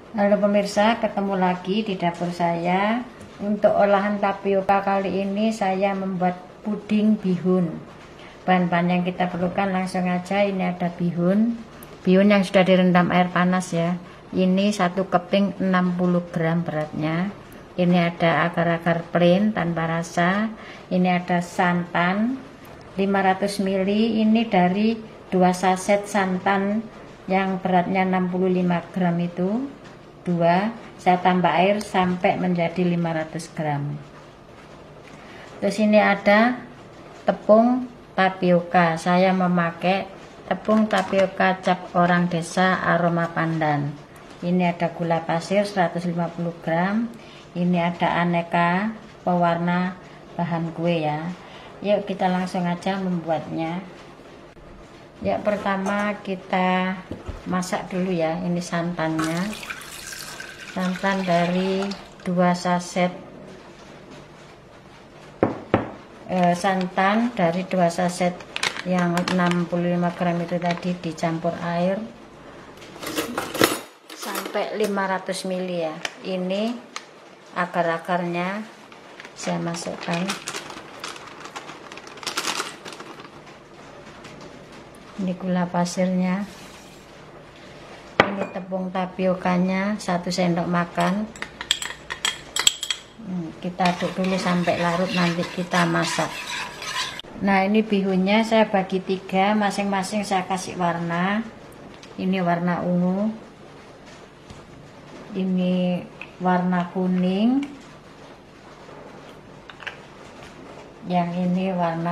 Halo pemirsa, ketemu lagi di dapur saya. Untuk olahan tapioka kali ini saya membuat puding bihun. Bahan-bahan yang kita perlukan langsung aja. Ini ada bihun yang sudah direndam air panas ya. Ini 1 keping 60 gram beratnya. Ini ada agar-agar plain tanpa rasa. Ini ada santan 500 ml. Ini dari 2 saset santan yang beratnya 65 gram itu. 2, saya tambah air sampai menjadi 500 gram. Terus ini ada tepung tapioka. Saya memakai tepung tapioka cap orang desa aroma pandan. Ini ada gula pasir 150 gram. Ini ada aneka pewarna bahan kue ya. Yuk kita langsung aja membuatnya. Ya, pertama kita masak dulu ya. Ini santannya. Santan dari 2 saset santan dari 2 saset yang 65 gram itu tadi dicampur air sampai 500 ml ya. Ini akar-akarnya saya masukkan. Ini gula pasirnya. Ini tepung tapiokanya 1 sendok makan. Kita aduk dulu sampai larut, nanti kita masak. Nah, ini bihunnya saya bagi 3, masing-masing saya kasih warna. Ini warna ungu, ini warna kuning, yang ini warna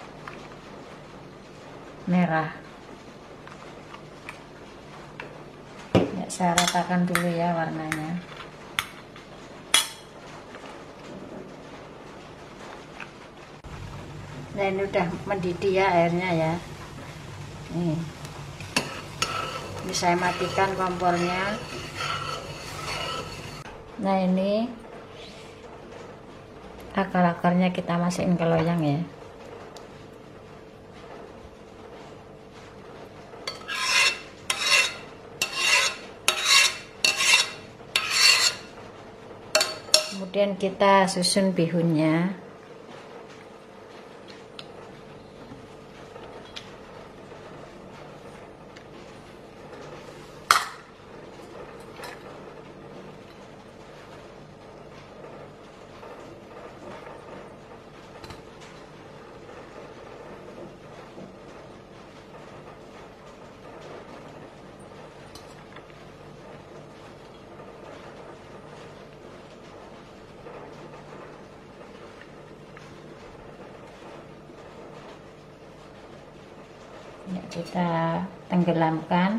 merah. Ya, saya ratakan dulu ya warnanya. Nah, ini udah mendidih ya airnya ya. Ini saya matikan kompornya. Nah, ini akar-akarnya kita masukin ke loyang ya. Kemudian kita susun bihunnya. Ya, kita tenggelamkan.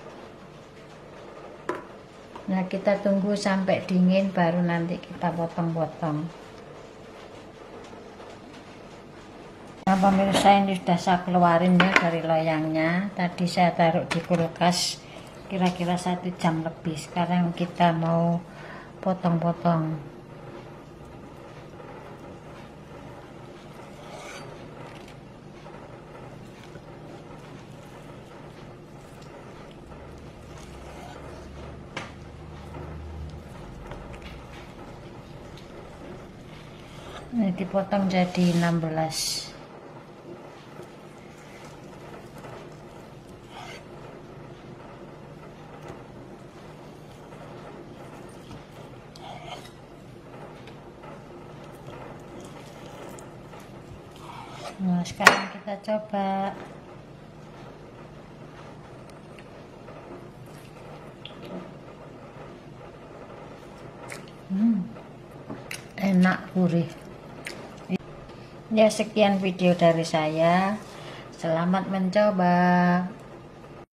Nah, kita tunggu sampai dingin baru nanti kita potong-potong. Nah, pemirsa, ini sudah saya keluarin ya dari loyangnya. Tadi saya taruh di kulkas kira-kira 1 jam lebih. Sekarang kita mau potong-potong. Ini dipotong jadi 16. Nah, sekarang kita coba. Enak, gurih. Ya, sekian video dari saya. Selamat mencoba.